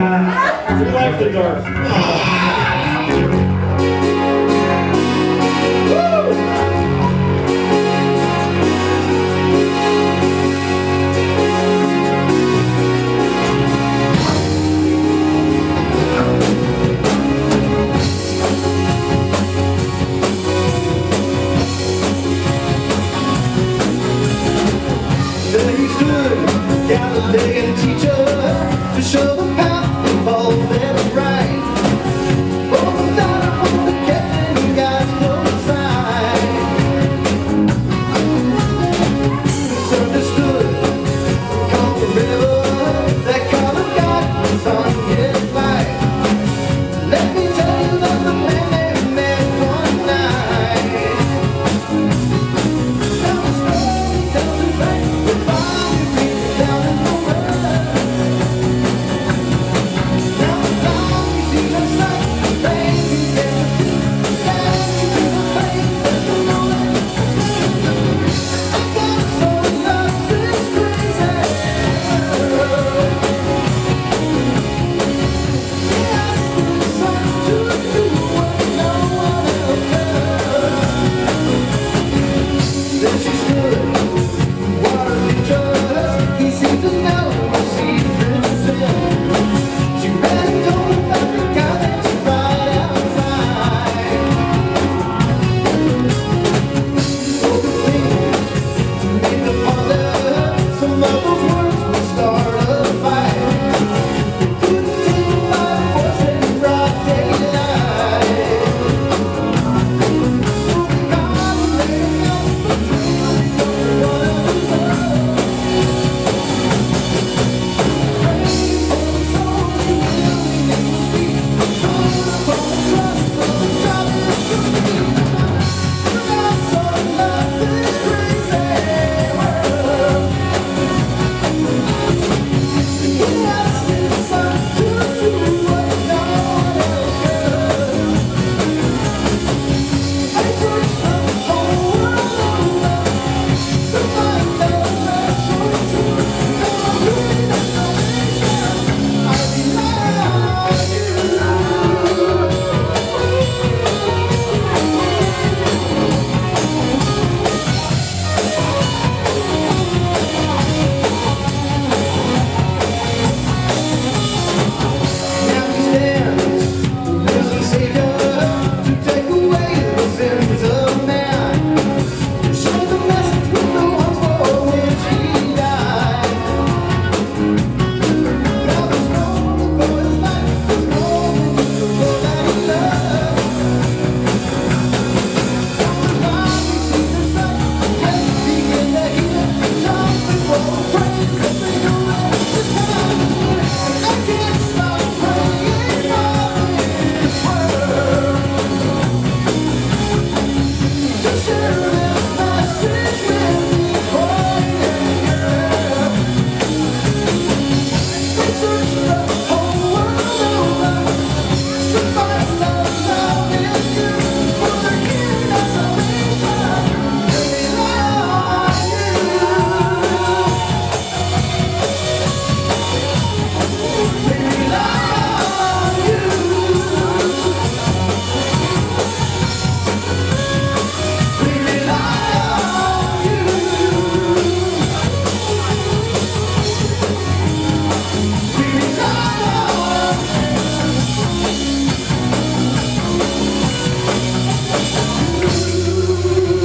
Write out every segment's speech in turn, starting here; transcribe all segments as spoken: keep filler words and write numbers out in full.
We like the dark. Then he stood, Galilean teacher, to show the path of all that is right. Oh, the daughter from the captain, God's no side. He understood, called the river, that called of God was on his life. Let me tell you that the man they met one night. Now the story tells it right.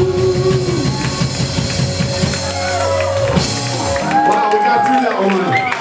Wow, we got through that one.